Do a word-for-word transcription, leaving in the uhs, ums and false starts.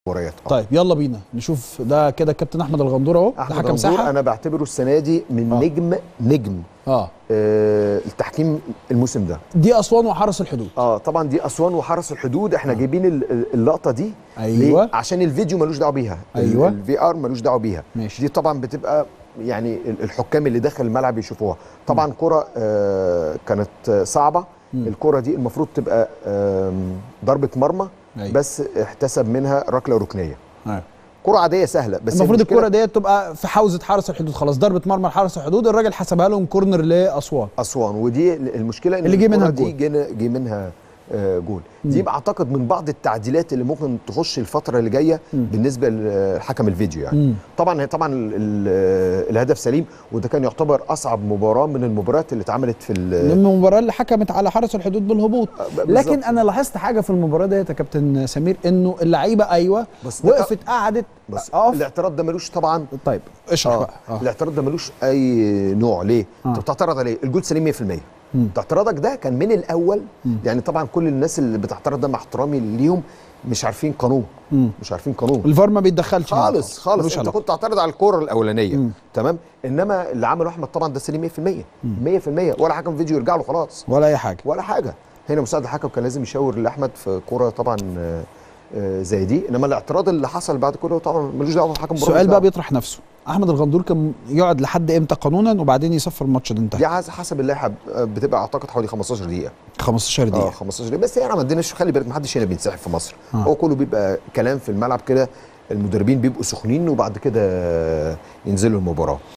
مباريات. طيب يلا بينا نشوف ده كده. كابتن احمد الغندور اهو، ده حكم ساحه. انا بعتبره السنه دي من آه. نجم نجم اه, آه التحكيم الموسم ده. دي اسوان وحرس الحدود. اه طبعا دي اسوان وحرس الحدود. احنا آه. جايبين اللقطه دي ايوه ليه؟ عشان الفيديو ملوش دعوه بيها. ايوه الفي ار ملوش دعوه بيها. ماشي. دي طبعا بتبقى يعني الحكام اللي داخل الملعب يشوفوها. طبعا كره آه كانت صعبه. م. الكره دي المفروض تبقى آه ضربه مرمى. أيوة. بس احتسب منها ركله ركنيه. أيوة. كرة عادية سهلة، بس المفروض الكرة ديت تبقى في حوزة حرس الحدود، خلاص ضربة مرمى لحرس الحدود، الراجل حسبها لهم كورنر لأسوان. أسوان، ودي المشكلة ان اللي جه منها دي جه منها جول. دي بعتقد من بعض التعديلات اللي ممكن تخش الفترة اللي جاية بالنسبة لحكم الفيديو يعني. مم. طبعا طبعا الهدف سليم، وده كان يعتبر أصعب مباراة من المباريات اللي اتعملت في المباراة اللي حكمت على حرس الحدود بالهبوط. لكن أنا لاحظت حاجة في المباراة ديت يا كابتن سمير، إنه اللعيبة أيوه وقفت قعدت. بس أقف. الاعتراض ده ملوش طبعا. طيب اشرح آه. بقى. آه. الاعتراض ده ملوش أي نوع. ليه؟ آه. أنت بتعترض عليه، الجول سليم مية في المية. اعتراضك ده كان من الاول. مم. يعني طبعا كل الناس اللي بتعترض ده مع احترامي ليهم مش عارفين قانون. مم. مش عارفين قانون. الفار ما بيتدخلش خالص خالص. انت كنت تعترض على الكوره الاولانيه. مم. تمام. انما اللي عمله احمد طبعا ده سليم مية في المية. مية في المية. ولا حكم فيديو يرجع له خلاص ولا اي حاجه ولا حاجه. هنا مساعد الحكم كان لازم يشاور لاحمد في كوره طبعا زي دي. انما الاعتراض اللي حصل بعد كده طبعا ملوش دعوه بالحكم. السؤال بقى بيطرح نفسه، احمد الغندور كان يقعد لحد امتى قانونا وبعدين يصفر الماتش ده انتهى؟ دي حسب اللائحه بتبقى اعتقد حوالي خمستاشر دقيقه. خمستاشر دقيقه. اه خمستاشر دقيقه. بس يعني ما عندناش، خلي بالك ما حدش هنا بينسحب في مصر. آه. هو كله بيبقى كلام في الملعب كده، المدربين بيبقوا سخنين وبعد كده ينزلوا المباراه.